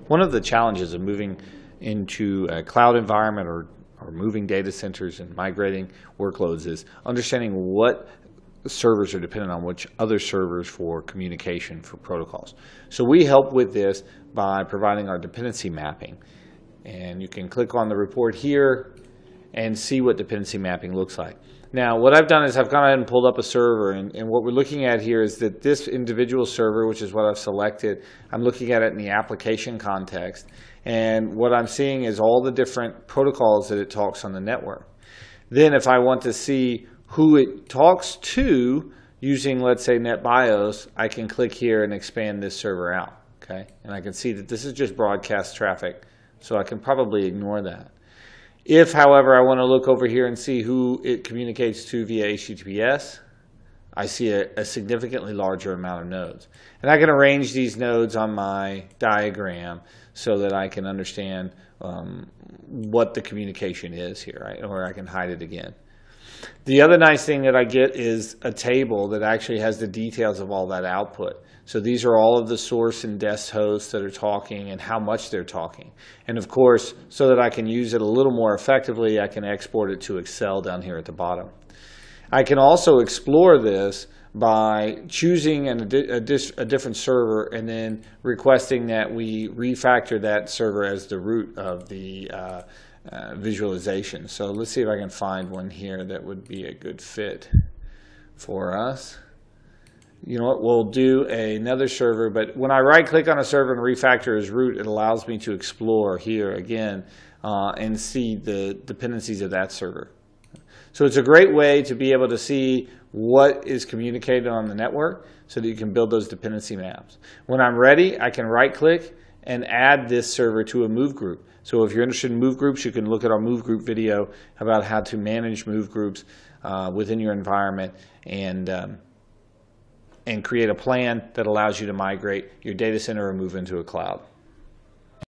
One of the challenges of moving into a cloud environment or moving data centers and migrating workloads is understanding what servers are dependent on which other servers for communication for protocols. So we help with this by providing our dependency mapping. And you can click on the report here and see what dependency mapping looks like. Now, what I've done is I've gone ahead and pulled up a server, and what we're looking at here is that this individual server, which is what I've selected, I'm looking at it in the application context, and what I'm seeing is all the different protocols that it talks on the network. Then if I want to see who it talks to using, let's say, NetBIOS, I can click here and expand this server out, okay? And I can see that this is just broadcast traffic, so I can probably ignore that. If, however, I want to look over here and see who it communicates to via HTTPS, I see a significantly larger amount of nodes. And I can arrange these nodes on my diagram so that I can understand what the communication is here, right? Or I can hide it again. The other nice thing that I get is a table that actually has the details of all that output. So these are all of the source and desk hosts that are talking and how much they're talking. And of course, so that I can use it a little more effectively, I can export it to Excel down here at the bottom. I can also explore this by choosing a different server and then requesting that we refactor that server as the root of the visualization. So let's see if I can find one here that would be a good fit for us. You know what, we'll do another server, but when I right click on a server and refactor as root, it allows me to explore here again and see the dependencies of that server. So it's a great way to be able to see what is communicated on the network so that you can build those dependency maps. When I'm ready, I can right click and add this server to a move group. So if you're interested in move groups, you can look at our move group video about how to manage move groups within your environment and create a plan that allows you to migrate your data center or move into a cloud.